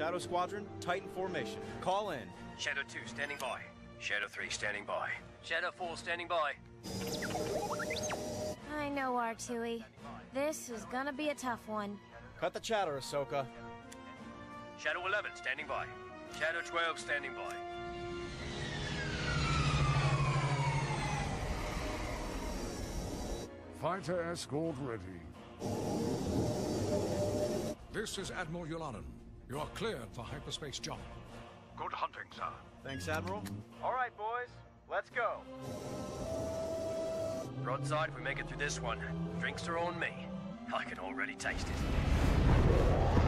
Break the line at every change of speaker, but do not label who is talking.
Shadow Squadron, Titan formation. Call in.
Shadow 2 standing by. Shadow 3 standing by. Shadow 4 standing by.
I know, R2-y. This is gonna be a tough one.
Cut the chatter, Ahsoka.
Shadow 11 standing by. Shadow 12 standing by.
Fighter escort ready.
This is Admiral Yulanen. You are cleared for hyperspace jump.
Good hunting, sir.
Thanks, Admiral.
All right, boys. Let's go.
Broadside, if we make it through this one, drinks are on me. I can already taste it.